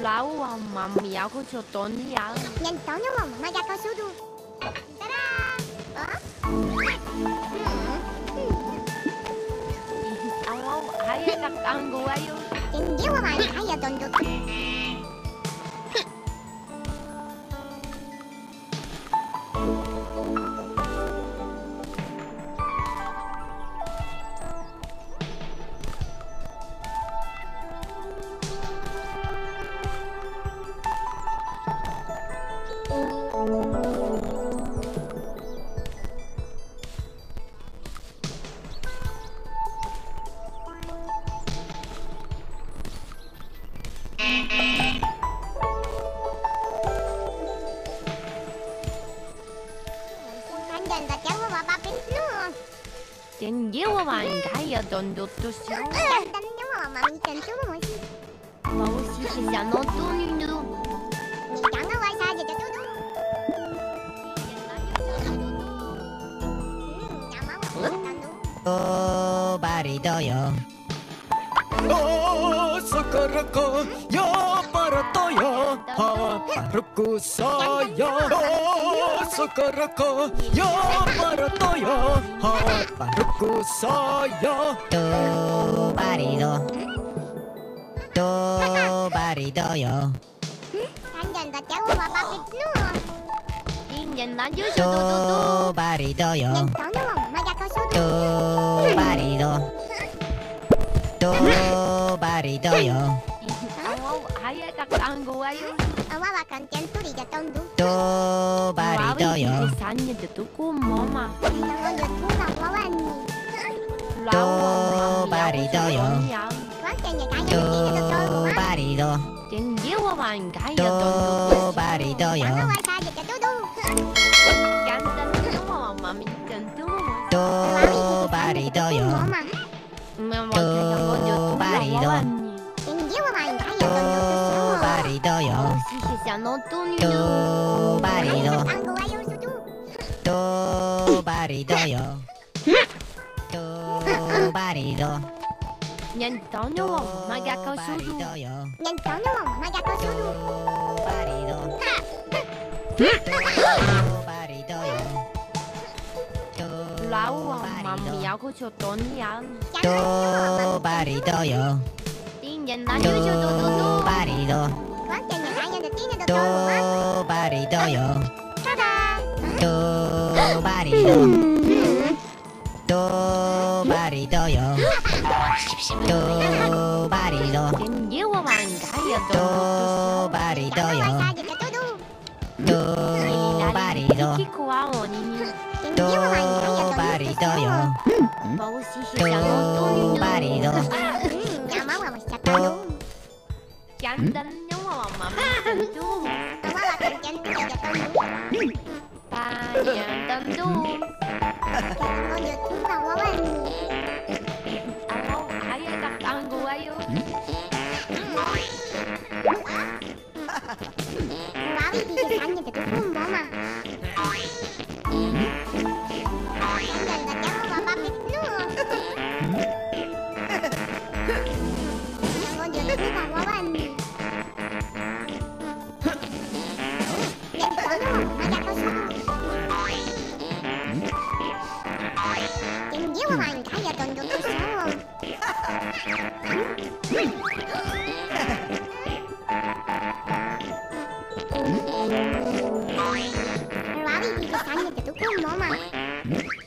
Lau mamma ako cho ton ya. Nhanh chóng đúng không? Mà ra con số đu. Ta-da! Aw, ay nakang guwayo. Hindi mo man kaya dondot. Hanggang datang mo mapapit no. Hindi mo man kaya dondot to siya. Ganda niyo mo mamitan to mo. Mau si siya no tunindo. Ni jangan wa saja to to. Nama mo tando. Baridoyo. Oh, sakaraka ya paratoya ha paruku saya. Oh, sakaraka ya paratoya ha paruku saya. Baridoyo. Hanggang datang mo mapapit no. Ingen na yo siya to. Baridoyo. Nhanh chóng đúng không? Mà ra con số đu. Baridoyo. Aw, ay nakang guwayo. Awawa kan tiyan turi da tondo. Baridoyo. Sanya de ko mama. Ang yun mo lang wawan ni. Lau Baridoyo. Wante niya kaya hindi na to to. Barido. Hindi mo man kaya dondot. Baridoyo. Jangan wa saja to to. Ganda niyo mo mamitan to. Baridoyo. Mama. Mama kaya mo dito. Barido. Hindi mo man kaya tondo to. Baridoyo. Si siya no tunindo. Barido. Ang gawayo sudu. Baridoyo. Barido. Yan tono mo magakasudo. Baridoyo. Nhanh chóng đúng không? Mà ra con số đu. Barido. Baridoyo. Lau mamma ako cho ton ya. Baridoyo. Ingen na yo siya to. Barido. Wante niya kaya na tina to to. Baridoyo. Ta-da! Barido. Baridoyo. Barido. Hindi mo man kaya dondot. Baridoyo. Jangan wa saja to to. Barido. Kikuha mo ninyo. Hindi mo man kaya tondo to. Baridoyo. Mau si siya no tunindo. Barido. Nama wa mas tando. Ganda niyo mo mamitan to. Awawa kan tiyan turi da tondo. Bayan tando. Ang yun mo lang wawan ni. Aw, ay nakang guwayo. Wawi bibigyan niya to to. Mama. Hanggang datang mo mapapit no. Ang yun mo lang wawan ni. Nhanh chóng đúng không? Mà ra con số đu. Hindi mo man kaya tondo to siya. Wawi bibigyan niya to to. Mama.